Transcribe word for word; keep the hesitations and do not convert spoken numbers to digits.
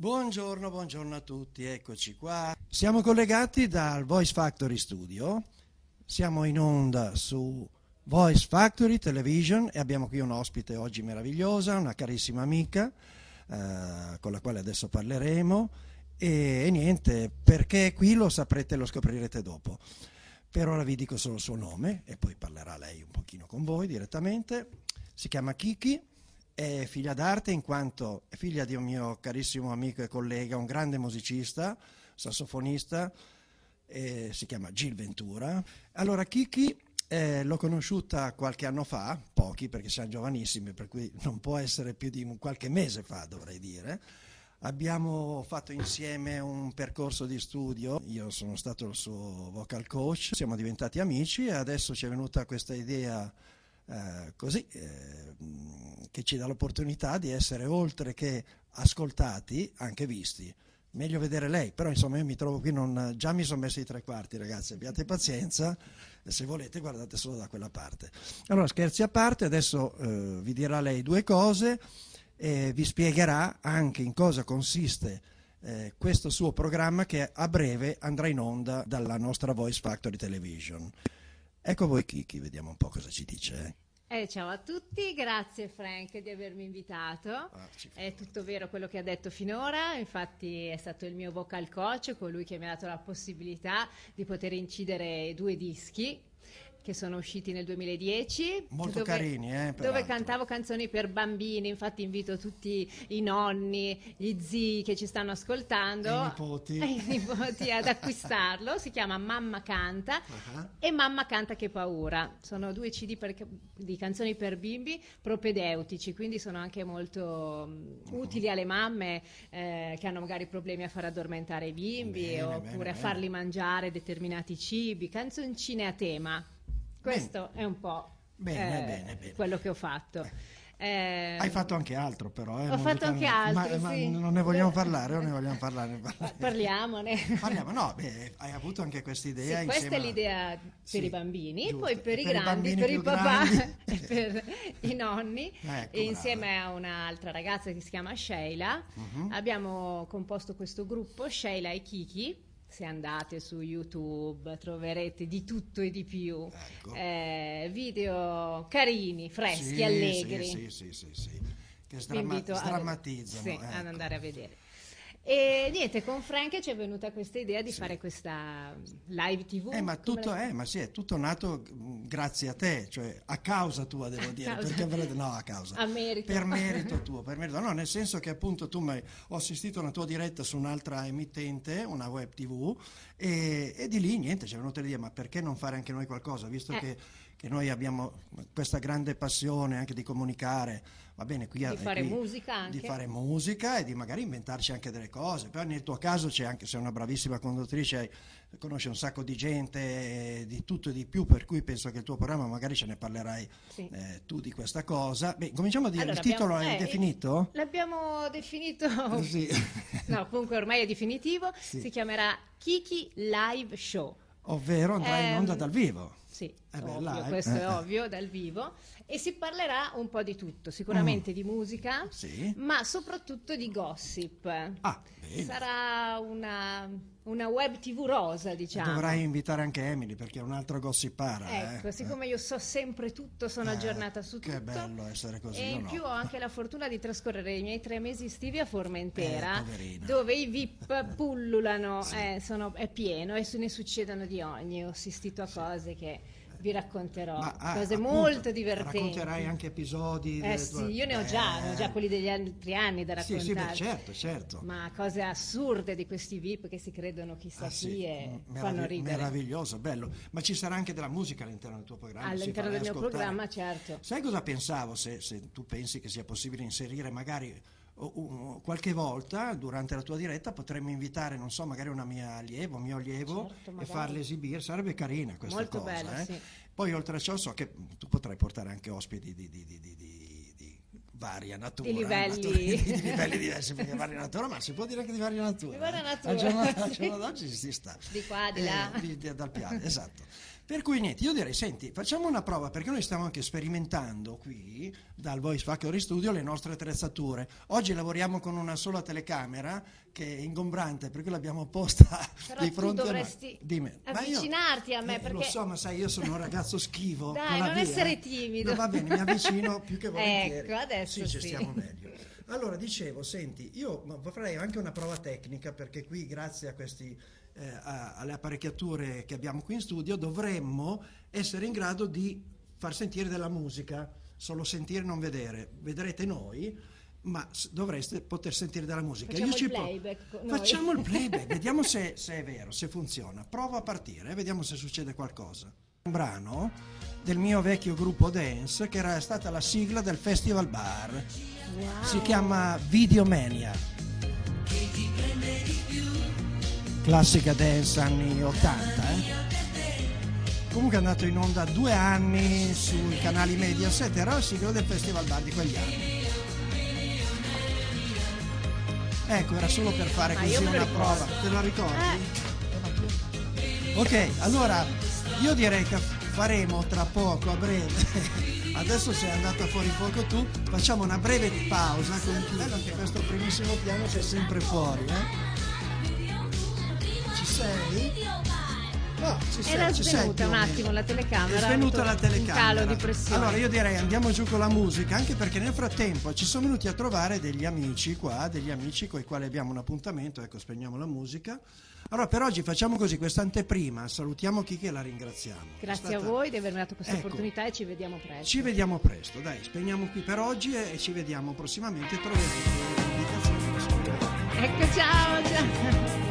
Buongiorno, buongiorno a tutti, eccoci qua. Siamo collegati dal Voice Factory Studio, siamo in onda su Voice Factory Television e abbiamo qui un ospite oggi meravigliosa, una carissima amica eh, con la quale adesso parleremo e, e niente, perché è qui lo saprete, lo scoprirete dopo. Per ora vi dico solo il suo nome e poi parlerà lei un pochino con voi direttamente. Si chiama Kiki. È figlia d'arte in quanto è figlia di un mio carissimo amico e collega, un grande musicista, sassofonista, eh, si chiama Gil Ventura. Allora Kiki eh, l'ho conosciuta qualche anno fa, pochi perché siamo giovanissimi, per cui non può essere più di un, qualche mese fa dovrei dire. Abbiamo fatto insieme un percorso di studio, io sono stato il suo vocal coach, siamo diventati amici e adesso ci è venuta questa idea Eh, così eh, che ci dà l'opportunità di essere oltre che ascoltati anche visti. Meglio vedere lei, però insomma io mi trovo qui, non, già mi sono messo i tre quarti ragazzi, abbiate pazienza, se volete guardate solo da quella parte. Allora scherzi a parte, adesso eh, vi dirà lei due cose e vi spiegherà anche in cosa consiste eh, questo suo programma che a breve andrà in onda dalla nostra Voice Factory Television. Ecco voi Kiki, vediamo un po' cosa ci dice. Eh, ciao a tutti, grazie Frank di avermi invitato. Ah, è tutto vero quello che ha detto finora, infatti è stato il mio vocal coach, colui che mi ha dato la possibilità di poter incidere due dischi che sono usciti nel duemiladieci. Molto dove, carini, eh, dove cantavo canzoni per bambini, infatti invito tutti i nonni, gli zii che ci stanno ascoltando e i nipoti, e i nipoti ad acquistarlo. Si chiama Mamma Canta uh-huh. e Mamma Canta che paura. Sono due C D per, di canzoni per bimbi propedeutici, quindi sono anche molto uh-huh. utili alle mamme eh, che hanno magari problemi a far addormentare i bimbi bene, oppure bene, a farli bene. mangiare determinati cibi, canzoncine a tema. Questo bene. è un po' bene, eh, bene, bene. quello che ho fatto. Eh, Hai fatto anche altro però. Eh, ho fatto anche altro, ma, sì. ma non ne vogliamo parlare o ne vogliamo parlare? Parliamone. Parliamo, no, beh, hai avuto anche questa idea sì, questa è l'idea per sì, i bambini, giusto. poi per i per grandi, i per il papà grandi. e per i nonni. Ecco, e insieme brava. a un'altra ragazza che si chiama Sheila uh-huh. abbiamo composto questo gruppo, Sheila e Kiki. Se andate su YouTube troverete di tutto e di più, ecco. eh, video carini, freschi, sì, allegri. Sì, sì, sì, sì, sì. Che sdramma- sdrammatizzano. Sì, ecco. ad andare a vedere. E niente, con Frank ci è venuta questa idea di sì. fare questa live tivù. Eh, ma tutto è, ma sì, è tutto nato grazie a te, cioè a causa tua devo a dire, perché avrete, no a causa. A merito. Per merito tuo, per merito, no, nel senso che appunto tu mi ho assistito a una tua diretta su un'altra emittente, una web tivù, e, e di lì niente, ci è venuta l'idea, ma perché non fare anche noi qualcosa, visto eh. che, che noi abbiamo questa grande passione anche di comunicare. Va bene, qui, di fare qui, musica anche. Di fare musica e di magari inventarci anche delle cose. Però nel tuo caso c'è anche, sei una bravissima conduttrice, hai, conosci un sacco di gente, di tutto e di più, per cui penso che il tuo programma magari ce ne parlerai sì. eh, tu di questa cosa. Beh, cominciamo a dire, allora, il titolo abbiamo, è eh, definito? L'abbiamo definito, sì. no, comunque ormai è definitivo, sì. si chiamerà Kiki Live Show. Ovvero andrà eh, in onda dal vivo. Sì, eh beh, ovvio, live. questo eh, è ovvio, dal vivo, e si parlerà un po' di tutto, sicuramente mm. di musica, sì. ma soprattutto di gossip. Ah, bene. Sarà una, una web tivù rosa, diciamo. Dovrai invitare anche Emily perché è un altro gossipara. Ecco, eh. siccome io so sempre tutto, sono eh, aggiornata su che tutto. Che bello essere così. E in no? più ho anche la fortuna di trascorrere i miei tre mesi estivi a Formentera, eh, dove i V I P pullulano, sì. eh, sono, è pieno e se ne succedono di ogni. Ho assistito a cose che vi racconterò, Ma, ah, cose appunto, molto divertenti. Racconterai anche episodi? Eh sì, tue... io ne ho già, ne ho già quelli degli altri anni da raccontare. Sì, sì, beh, certo, certo. Ma cose assurde di questi V I P che si credono chissà ah, chi sì. e Meravigli- fanno ridere. Meraviglioso, bello. Ma ci sarà anche della musica all'interno del tuo programma? All'interno del mio ascoltare. programma, certo. Sai cosa pensavo, se, se tu pensi che sia possibile inserire magari o, o, qualche volta durante la tua diretta potremmo invitare, non so, magari una mia allievo, un mio allievo certo, e farle esibire, sarebbe carina questa molto cosa. Bello, eh? sì. Poi oltre a ciò so che tu potrai portare anche ospiti di, di, di, di, di, di varia natura, di livelli, natura, di, di livelli diversi, perché varia natura, ma si può dire anche di varia natura. Di varia natura. Al giorno, al giorno d'oggi si sta. Di qua, di là. Eh, di, di, dal piano, esatto. Per cui niente, io direi, senti, facciamo una prova, perché noi stiamo anche sperimentando qui, dal Voice Factory Studio, le nostre attrezzature. Oggi lavoriamo con una sola telecamera, che è ingombrante, perché l'abbiamo posta Però di fronte tu dovresti a noi. avvicinarti io, a me, eh, perché... Lo so, ma sai, io sono un ragazzo schivo. Dai, con la non via, essere eh. timido. No, va bene, mi avvicino più che volentieri. Ecco, adesso sì. Ci sì. stiamo meglio. Allora, dicevo, senti, io farei anche una prova tecnica, perché qui, grazie a questi... Eh, a, alle apparecchiature che abbiamo qui in studio, dovremmo essere in grado di far sentire della musica, solo sentire, non vedere. Vedrete noi, ma dovreste poter sentire della musica. Facciamo Io ci il po- playback. Noi. Facciamo il playback, vediamo se, se è vero, se funziona. Prova a partire, eh, vediamo se succede qualcosa. Un brano del mio vecchio gruppo dance, che era stata la sigla del Festival Bar. Wow. Si chiama Videomania. Classica dance anni ottanta, eh? Comunque è andato in onda due anni sui canali Mediaset, era la sigla del Festival Bar di quegli anni. Ecco, era solo per fare Ah, così io me lo una ricordo. prova. Te la ricordi? Eh. Ok, allora io direi che faremo tra poco, a breve. Adesso sei andata fuori fuoco tu, facciamo una breve pausa, con chi bello anche questo primissimo piano sei sempre fuori, eh? Ci sei? No, ci sei, Era ci sei svenuta più o un meno. attimo la telecamera. È ha svenuta avuto la telecamera. Un calo di pressione. Allora io direi andiamo giù con la musica, anche perché nel frattempo ci sono venuti a trovare degli amici qua, degli amici con i quali abbiamo un appuntamento, ecco, spegniamo la musica. Allora per oggi facciamo così, questa anteprima, salutiamo Kiki e la ringraziamo. Grazie È stata... a voi di avermi dato questa Ecco, opportunità e ci vediamo presto. Ci vediamo presto, dai, spegniamo qui per oggi e ci vediamo prossimamente, troverete le indicazioni. Ecco, ciao, ciao.